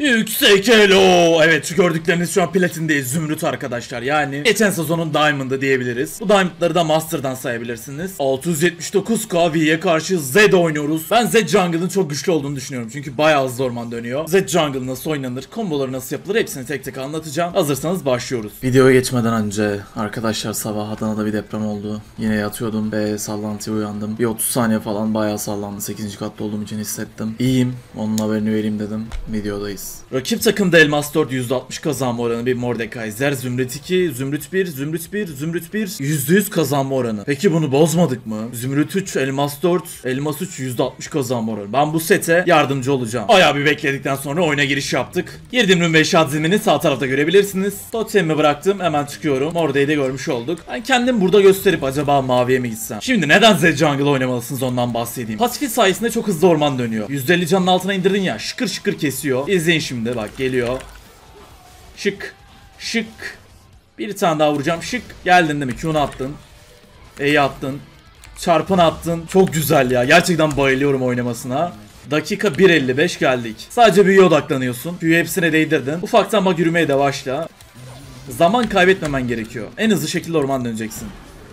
Yüksek elo. Evet, şu gördükleriniz şu an platindeyiz, zümrüt arkadaşlar. Yani geçen sezonun diamond'ı diyebiliriz. Bu diamond'ları da master'dan sayabilirsiniz. 679k V'ye karşı Zed oynuyoruz. Ben Zed jungle'ın çok güçlü olduğunu düşünüyorum. Çünkü bayağı hızlı orman dönüyor. Zed jungle nasıl oynanır, komboları nasıl yapılır, hepsini tek tek anlatacağım. Hazırsanız başlıyoruz. Videoya geçmeden önce arkadaşlar, sabah Adana'da bir deprem oldu. Yine yatıyordum ve sallantıya uyandım. Bir 30 saniye falan bayağı sallandı. 8. katta olduğum için hissettim. İyiyim. Onun haberini vereyim dedim. Videodayız. Rakip takımda Elmas 4 %60 kazanma oranı, bir Mordekaiser, Zümrüt 2, Zümrüt 1, Zümrüt 1, Zümrüt 1, %100 kazanma oranı. Peki bunu bozmadık mı? Zümrüt 3, Elmas 4, Elmas 3 %60 kazanma oranı. Ben bu sete yardımcı olacağım. Bayağı bir bekledikten sonra oyuna giriş yaptık. Girdim rün ve şat zilini sağ tarafta görebilirsiniz. Totemimi bıraktım, hemen çıkıyorum. Orayı da görmüş olduk. Ben kendim burada gösterip acaba maviye mi gitsem? Şimdi neden Zed Jungle oynamalısınız, ondan bahsedeyim. Pasifi sayesinde çok hızlı orman dönüyor. %50 canın altına indirdin ya, şıkır şıkır kesiyor. İzleyin şimdi, bak geliyor. Şık. Şık. Bir tane daha vuracağım. Şık. Geldin değil mi? Q'nu attın. E'yi attın. Çarpını attın. Çok güzel ya. Gerçekten bayılıyorum oynamasına. Dakika 1.55 geldik. Sadece büyüye odaklanıyorsun. Büyü hepsine değdirdin. Ufaktan bak, yürümeye de başla. Zaman kaybetmemen gerekiyor. En hızlı şekilde orman döneceksin.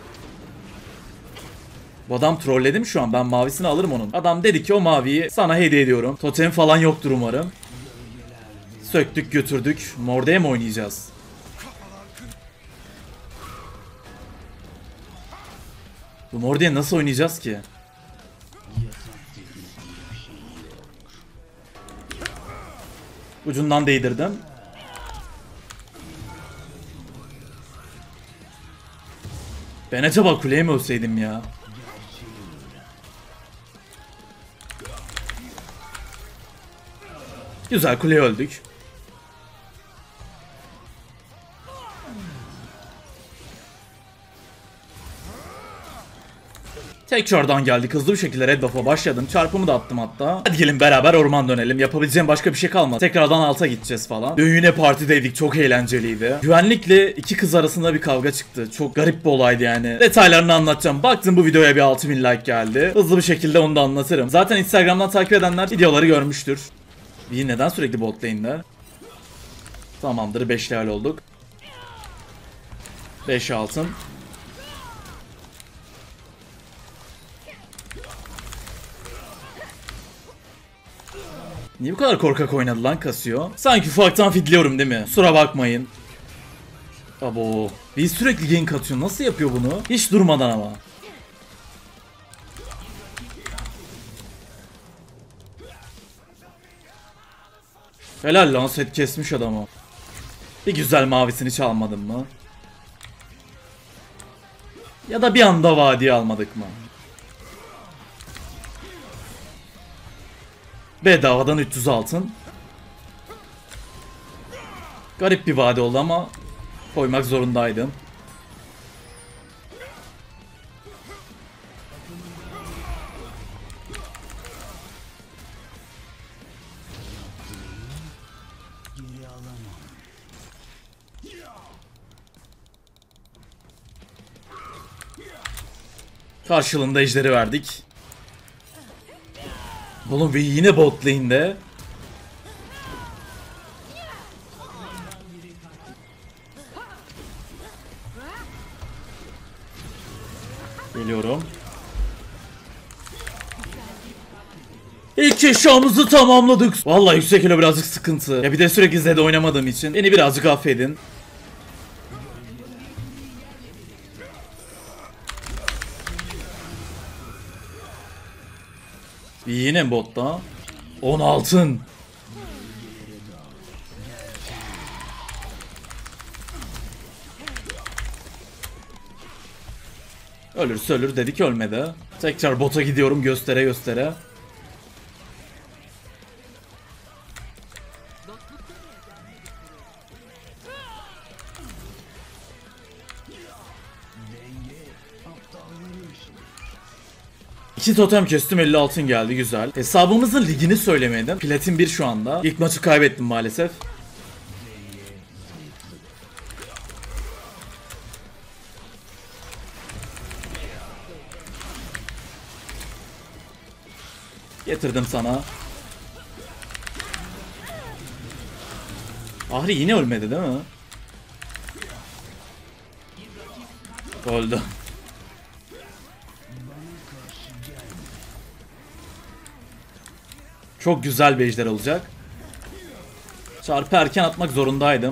Bu adam trolledi mi şu an? Ben mavisini alırım onun. Adam dedi ki o maviyi sana hediye ediyorum. Totem falan yoktur umarım. Söktük götürdük. Morde'ye mi oynayacağız? Bu Morde'ye nasıl oynayacağız ki? Ucundan değdirdim. Ben acaba kuleye mi ölseydim ya? Güzel, kuleye öldük. Tekrardan geldik, hızlı bir şekilde red buff'a başladım. Çarpımı da attım hatta. Hadi gelin beraber orman dönelim. Yapabileceğim başka bir şey kalmadı. Tekrardan alta gideceğiz falan. Dün yine partideydik, çok eğlenceliydi. Güvenlikle iki kız arasında bir kavga çıktı. Çok garip bir olaydı yani. Detaylarını anlatacağım. Baktım bu videoya bir 6000 like geldi. Hızlı bir şekilde onu da anlatırım. Zaten Instagram'dan takip edenler videoları görmüştür. İyi, neden sürekli bot lane'de? Tamamdır, 5 level olduk. 5 altın. Niye bu kadar korkak oynadı lan kasıyor? Sanki ufaktan fidliyorum değil mi? Kusura bakmayın. Abo. Biz sürekli gank atıyor. Nasıl yapıyor bunu? Hiç durmadan ama. Helal lan, set kesmiş adamı. Bir güzel mavisini çalmadın mı? Ya da bir anda vadiye almadık mı? Bedavadan 300 altın. Garip bir vade oldu ama koymak zorundaydım. Karşılığında ejderi verdik. Oğlum ve yine bot lane'de. Geliyorum. İlk eşyamızı tamamladık. Vallahi yüksek elo birazcık sıkıntı. Ya bir de sürekli Zed oynamadığım için beni birazcık affedin. Yine botta. 10 altın. Ölürse ölür dedik, ölmedi. Tekrar bota gidiyorum göstere göstere. İki totem kestim, 50 altın geldi, güzel. Hesabımızın ligini söylemedim. Platin 1 şu anda. İlk maçı kaybettim maalesef. Getirdim sana. Ahri yine ölmedi değil mi? Öldü. Çok güzel bir ejder olacak. Çarpı erken atmak zorundaydım.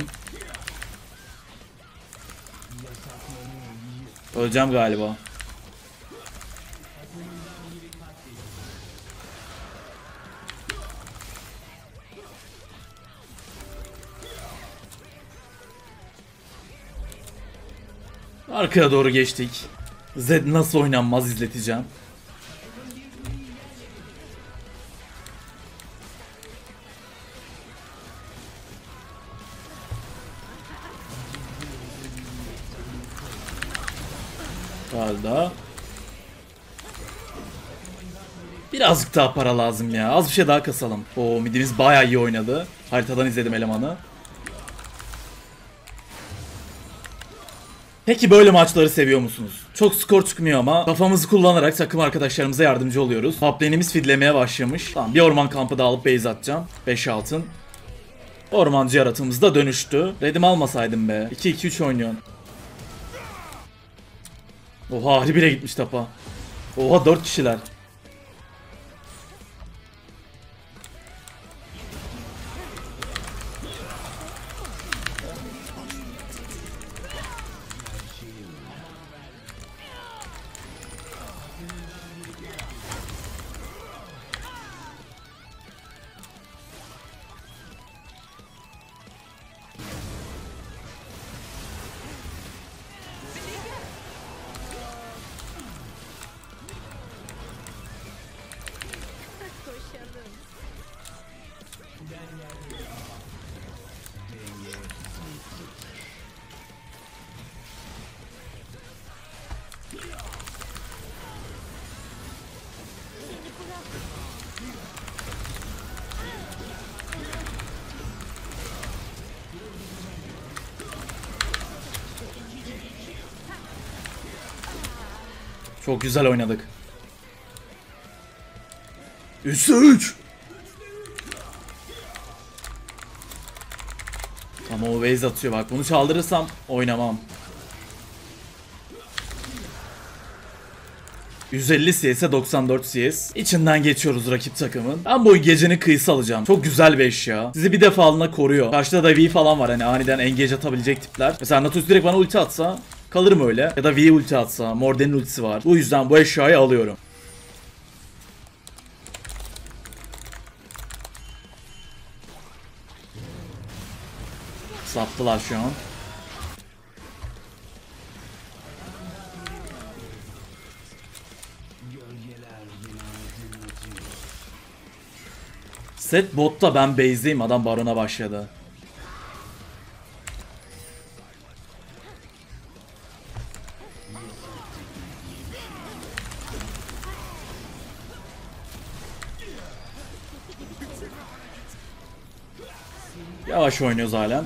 Öleceğim galiba. Arkaya doğru geçtik. Zed nasıl oynanmaz izleteceğim. Daha. Birazcık daha para lazım ya. Az bir şey daha kasalım. Oo, midimiz bayağı iyi oynadı. Haritadan izledim elemanı. Peki böyle maçları seviyor musunuz? Çok skor çıkmıyor ama kafamızı kullanarak takım arkadaşlarımıza yardımcı oluyoruz. Top lane'imiz feedlemeye başlamış. Tamam, bir orman kampı da alıp base atacağım. 5 altın. Ormancı yaratığımız da dönüştü. Red'imi almasaydım be. 2-2-3 oynuyorsun. Oha, Ahri bile gitmiş tapa. Oha, 4 kişiler. Çok güzel oynadık. 3'e 3. Ama o base atıyor bak. Bunu çaldırırsam oynamam. 150 CS'e 94 CS. İçinden geçiyoruz rakip takımın. Ben bu gecenin kıyısı alacağım. Çok güzel bir eşya. Sizi bir defalığına koruyor. Karşıda da V falan var. Hani aniden engage atabilecek tipler. Mesela Nautilus direkt bana ulti atsa kalırım öyle. Ya da V ulti atsa. Morden'in ultisi var. Bu yüzden bu eşyayı alıyorum. Sattılar şu an. Set botta, ben base'deyim, adam barona başladı. Yavaş oynuyoruz halen.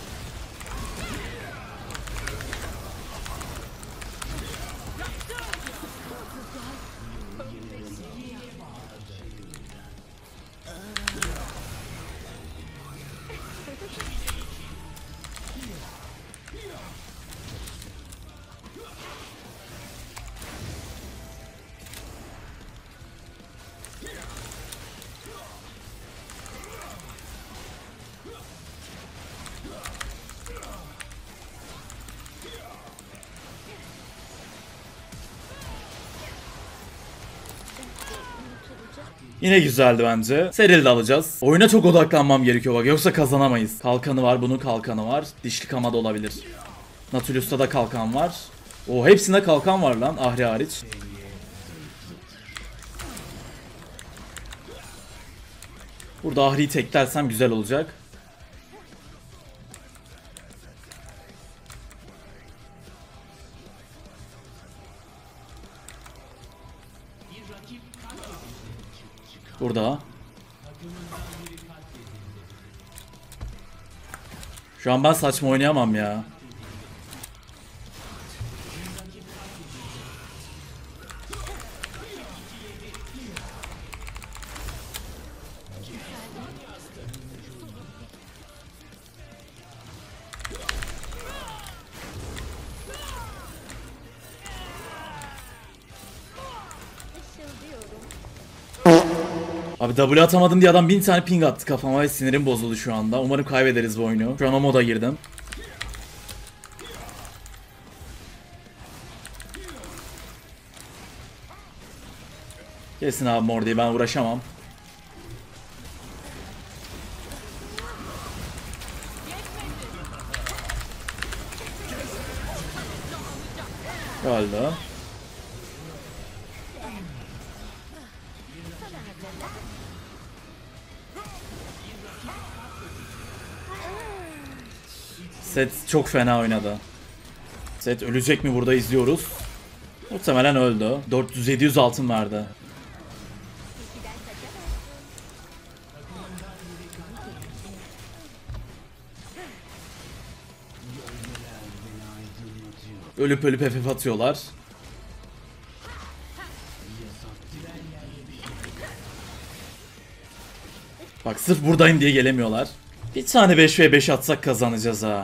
Yine güzeldi bence. Seril de alacağız. Oyuna çok odaklanmam gerekiyor bak, yoksa kazanamayız. Kalkanı var, bunun kalkanı var. Dişli kama da olabilir. Nautilus'ta da kalkan var. O hepsinde kalkan var lan, Ahri hariç. Burada Ahri'yi teklersem güzel olacak. Burada. Şu an ben saçma oynayamam ya. Abi W atamadım diye adam 1000 tane ping attı kafama ve sinirim bozuldu şu anda. Umarım kaybederiz bu oyunu. Şu an o moda girdim. Kesin abi Mordi'yi, ben uğraşamam. Öldü. Set çok fena oynadı. Set ölecek mi burada izliyoruz. Muhtemelen öldü. 400-700 altın verdi. Ölüp ölüp FF atıyorlar. Bak sırf buradayım diye gelemiyorlar. Bir tane 5v5 atsak kazanacağız ha.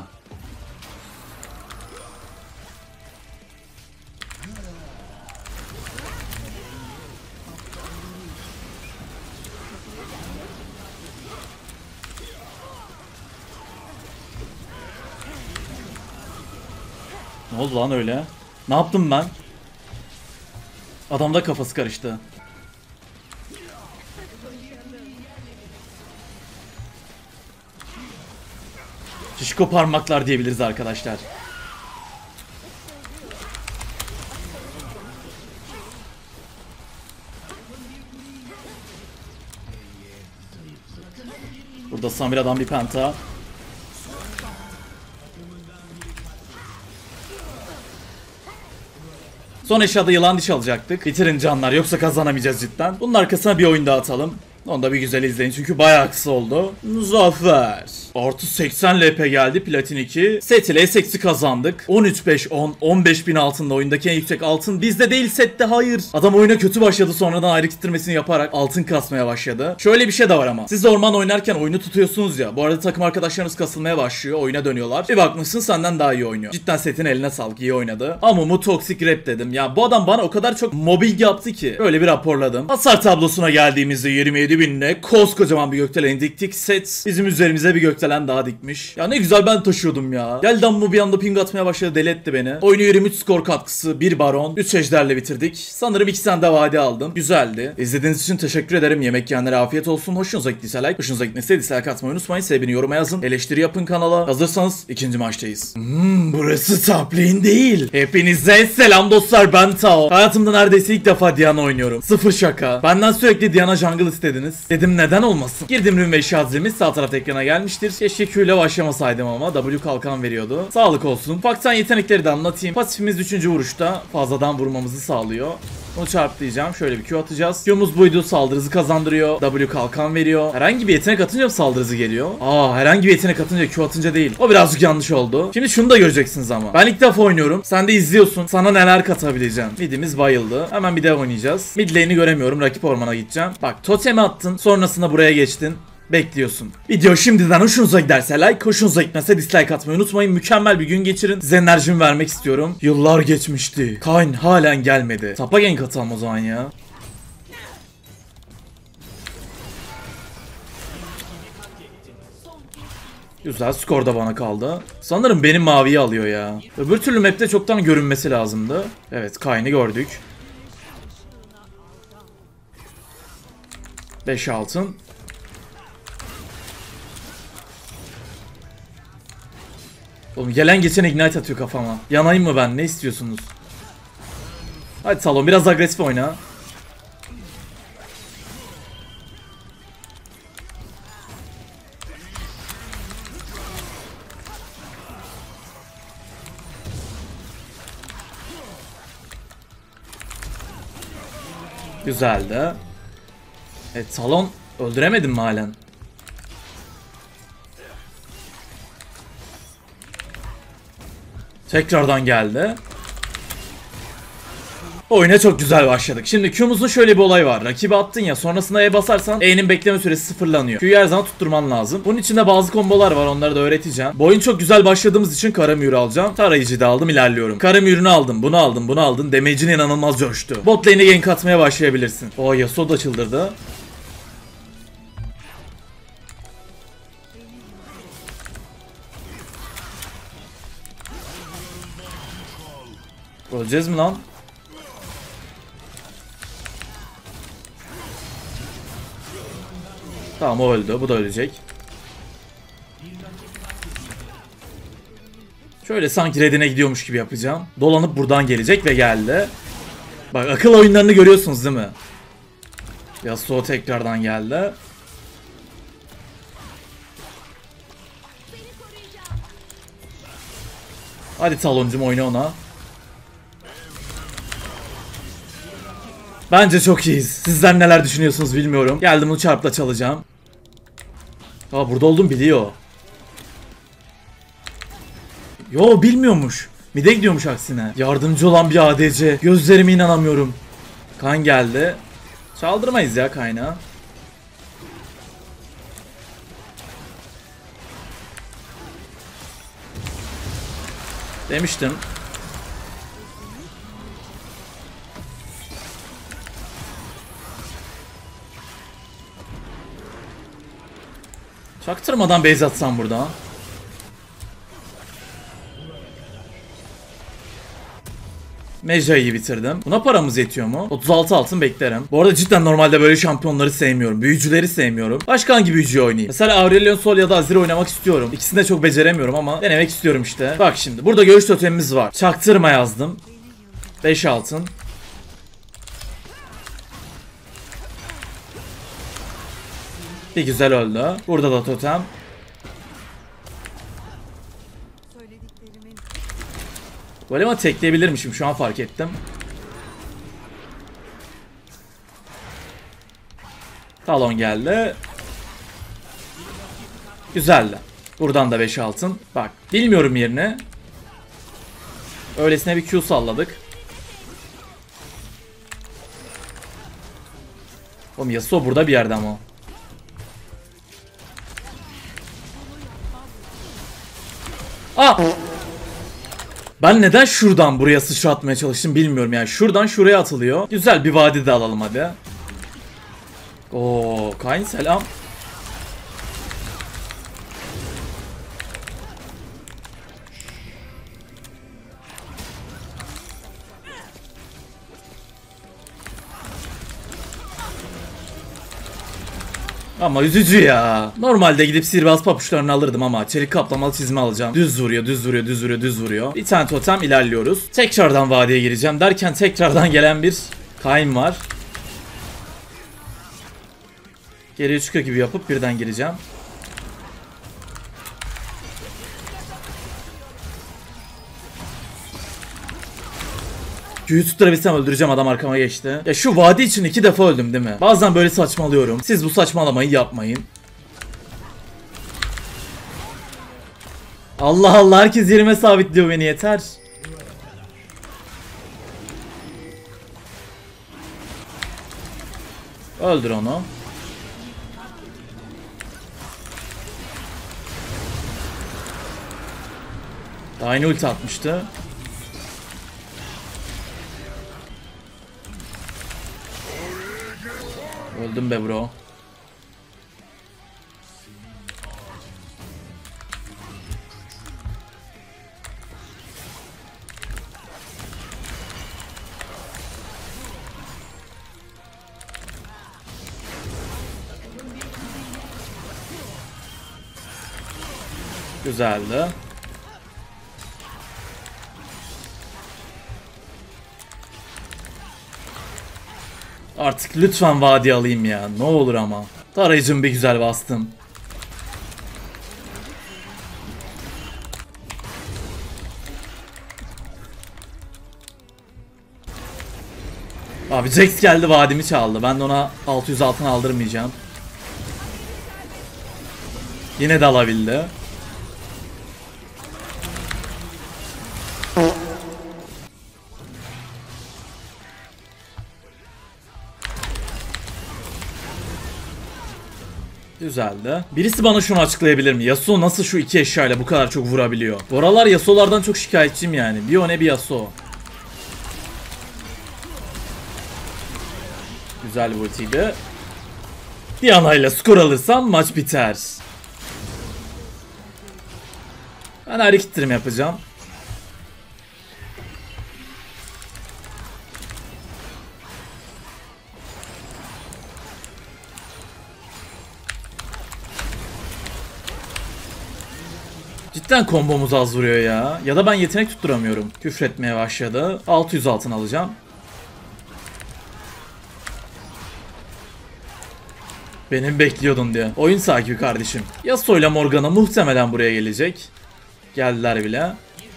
Ne oldu lan öyle? Ne yaptım ben? Adamda kafası karıştı. Şişko parmaklar diyebiliriz arkadaşlar. Burada Samira'dan bir penta. Son eşyada yılan diş alacaktık. Bitirin canlar, yoksa kazanamayacağız cidden. Bunun arkasına bir oyun daha atalım. Onu da bir güzel izleyin çünkü bayağı kısa oldu. Zafer. Artı 80 LP geldi Platin 2. Set ile S8'i kazandık. 13-5-10, 15.000 altında oyundaki en yüksek altın. Bizde değil sette, hayır. Adam oyuna kötü başladı, sonradan ayrı kitirmesini yaparak altın kasmaya başladı. Şöyle bir şey de var ama. Siz de orman oynarken oyunu tutuyorsunuz ya. Bu arada takım arkadaşlarınız kasılmaya başlıyor. Oyuna dönüyorlar. Bir bakmışsın senden daha iyi oynuyor. Cidden setin eline sağlık, iyi oynadı. Ama mu toxic rap dedim. Ya bu adam bana o kadar çok mobbing yaptı ki. Böyle bir raporladım. Hasar tablosuna geldiğimizde 27.000'le koskocaman bir gökdelen diktik. Set bizim üzerimize bir gökdelen daha dikmiş. Ya ne güzel ben taşıyordum ya. Geldi ama bir anda ping atmaya başladı, deli etti beni. Oyunu 23 skor katkısı, 1 baron, 3 ejderle bitirdik. Sanırım 2 tane de vade aldım. Güzeldi. İzlediğiniz için teşekkür ederim. Yemek yiyenlere afiyet olsun. Hoşunuza gittiyse like, hoşunuza gitmese dislike atmayı unutmayın. Sebebini yoruma yazın. Eleştiri yapın kanala. Hazırsanız ikinci maçtayız. Burası top lane değil. Hepinize selam dostlar, ben Tao. Hayatımda neredeyse ilk defa Diana oynuyorum. Sıfır şaka. Benden sürekli Diana jungle istediniz. Dedim neden olmasın. Girdim rün ve şazimiz sağ tarafta ekrana gelmiştir. Keşke Q ile başlamasaydım ama W kalkan veriyordu. Sağlık olsun. Ufaktan yetenekleri de anlatayım. Pasifimiz 3. vuruşta fazladan vurmamızı sağlıyor. Onu çarplayacağım. Şöyle bir Q atacağız. Q'muz buydu. Saldırı hızı kazandırıyor. W kalkan veriyor. Herhangi bir yetenek atınca mı saldırı hızı geliyor? Herhangi bir yetenek atınca, Q atınca değil. O birazcık yanlış oldu. Şimdi şunu da göreceksiniz ama. Ben ilk defa oynuyorum. Sen de izliyorsun. Sana neler katabileceğim. Midimiz bayıldı. Hemen bir dev oynayacağız. Mid lane'i göremiyorum. Rakip ormana gideceğim. Bak totemi attın. Sonrasında buraya geçtin. Bekliyorsun. Video şimdiden hoşunuza giderse like, hoşunuza gitmezse dislike atmayı unutmayın. Mükemmel bir gün geçirin. Size enerjimi vermek istiyorum. Yıllar geçmişti. Kayn halen gelmedi. Tapa gank atalım o zaman ya. Güzel, skor da bana kaldı. Sanırım benim maviyi alıyor ya. Öbür türlü map'te çoktan görünmesi lazımdı. Evet, Kayn'ı gördük. 5 altın. Oğlum gelen geçen ignite atıyor kafama. Yanayım mı ben? Ne istiyorsunuz? Hadi Salon biraz agresif oyna. Güzeldi. Evet, Salon öldüremedim mi halen? Tekrardan geldi. Oyuna çok güzel başladık. Şimdi Q'muzun şöyle bir olay var. Rakibi attın ya, sonrasında E basarsan E'nin bekleme süresi sıfırlanıyor. Q'yu her zaman tutturman lazım. Bunun içinde bazı kombolar var, onları da öğreteceğim. Bu oyun çok güzel başladığımız için Karamür'ü alacağım. Tarayıcı da aldım, ilerliyorum. Karamür'ünü aldım, bunu aldım, bunu aldım. Damage'in inanılmaz coştu. Bot lane'e gank atmaya başlayabilirsin. Yasuo da çıldırdı. Öleceğiz mi lan? Tamam, o öldü. Bu da ölecek. Şöyle sanki redine gidiyormuş gibi yapacağım. Dolanıp buradan gelecek ve geldi. Bak, akıl oyunlarını görüyorsunuz değil mi? Yasuo tekrardan geldi. Hadi Taloncum, oyna ona. Bence çok iyiyiz. Sizler neler düşünüyorsunuz bilmiyorum. Geldim, bunu çarpla çalacağım. Aa, burada oldum biliyor. Yo, bilmiyormuş. Mide gidiyormuş aksine. Yardımcı olan bir ADC. Gözlerime inanamıyorum. Kan geldi. Çaldırmayız ya kaynağı. Demiştim. Çaktırmadan base atsam burada. Meja'yı bitirdim. Buna paramız yetiyor mu? 36 altın beklerim. Bu arada cidden normalde böyle şampiyonları sevmiyorum. Büyücüleri sevmiyorum. Başka hangi büyücüyü oynayayım? Mesela Aurelion Sol ya da Azir oynamak istiyorum. İkisini de çok beceremiyorum ama denemek istiyorum işte. Bak şimdi. Burada görüş totemimiz var. Çaktırma yazdım. 5 altın. Bir güzel öldü. Burada da totem. Golema tekleyebilirmişim, şu an fark ettim. Talon geldi. Güzeldi. Buradan da 5 altın. Bak, bilmiyorum yerini. Öylesine bir Q salladık. Oğlum Yasuo burada bir yerde ama. Aa! Ben neden şuradan buraya sıçratmaya çalıştım bilmiyorum yani. Şuradan şuraya atılıyor. Güzel bir vadi de alalım hadi. Oo, Kayn selam. Ama üzücü ya. Normalde gidip sihirbaz papuçlarını alırdım ama çelik kaplamalı çizme alacağım. Düz vuruyor, düz vuruyor, düz vuruyor, düz vuruyor. Bir tane totem, ilerliyoruz. Tekrardan vadiye gireceğim derken tekrardan gelen bir Kayn var. Geriye çıkıyor gibi yapıp birden gireceğim. Q'yu tutturabilsem öldüreceğim, adam arkama geçti. Ya şu vadi için 2 defa öldüm değil mi? Bazen böyle saçmalıyorum. Siz bu saçmalamayı yapmayın. Allah Allah, herkes yerime sabitliyor beni, yeter. Öldür onu. Daha yeni ulti atmıştı. Öldüm be bro. Güzeldi. Artık lütfen vadi alayım ya. Ne olur ama. Tarayıcımı bir güzel bastım. Abi Jax geldi, vadimi çaldı. Ben de ona 600 altın aldırmayacağım. Yine de alabildi. Güzeldi. Birisi bana şunu açıklayabilir mi? Yasuo nasıl şu iki eşyayla bu kadar çok vurabiliyor? Bu aralar Yasuo'lardan çok şikayetçiyim yani. Bir o ne bir Yasuo. Güzel bir ultiydi. Diana'yla skor alırsam maç biter. Ben hareket ittirimi yapacağım. Cidden kombomuz az vuruyor ya. Ya da ben yetenek tutturamıyorum. Küfretmeye başladı. 600 altın alacağım. Benim bekliyordun diye. Oyun sahibi kardeşim. Yasuo ile Morgana muhtemelen buraya gelecek. Geldiler bile.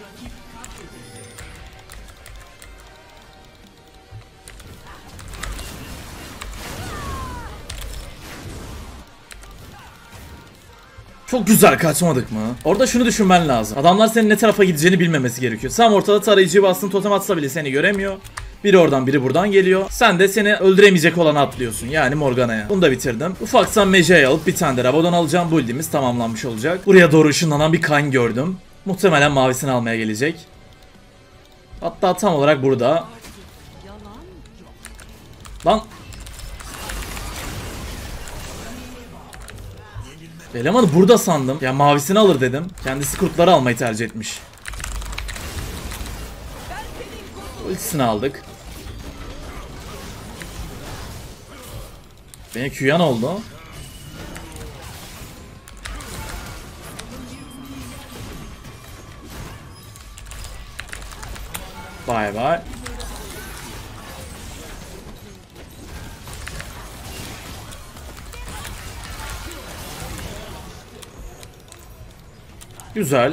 Çok güzel kaçmadık mı? Orada şunu düşünmen lazım. Adamlar senin ne tarafa gideceğini bilmemesi gerekiyor. Sen ortada tarayıcıyı bastın, totem atsa bile seni göremiyor. Biri oradan biri buradan geliyor. Sen de seni öldüremeyecek olanı atlıyorsun. Yani Morgana'ya. Bunu da bitirdim. Ufaktan Meja'yı alıp bir tane de Rabadon alacağım. Build'imiz tamamlanmış olacak. Buraya doğru ışınlanan bir Kayn gördüm. Muhtemelen mavisini almaya gelecek. Hatta tam olarak burada. Lan. Elemanı burada sandım. Ya mavisini alır dedim. Kendisi kurtları almayı tercih etmiş. Ultisini aldık. Benim Q'ya ne oldu? Bye bye. Güzel.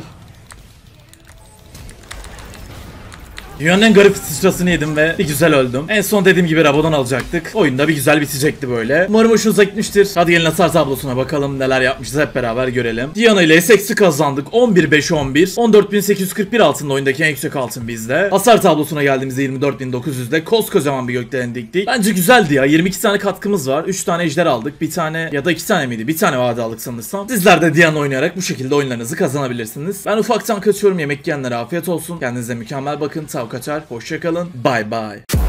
Dünyanın en garip sıçrasını yedim ve bir güzel öldüm. En son dediğim gibi Rabadon alacaktık. Oyunda bir güzel bitecekti böyle. Umarım hoşunuza gitmiştir. Hadi gelin hasar tablosuna bakalım neler yapmışız, hep beraber görelim. Diana ile SX'i kazandık. 11-5-11. 14.841 altında oyundaki en yüksek altın bizde. Hasar tablosuna geldiğimizde 24.900'de koskocaman bir gökdelen diktik. Bence güzeldi ya. 22 tane katkımız var. 3 tane ejder aldık. Bir tane ya da 2 tane miydi? Bir tane vade aldık sanırsam. Sizler de Diana oynayarak bu şekilde oyunlarınızı kazanabilirsiniz. Ben ufaktan kaçıyorum. Yemek yiyenlere afiyet olsun. Kendinize mükemmel bakın. Kaçar. Hoşça kalın. Bye bye.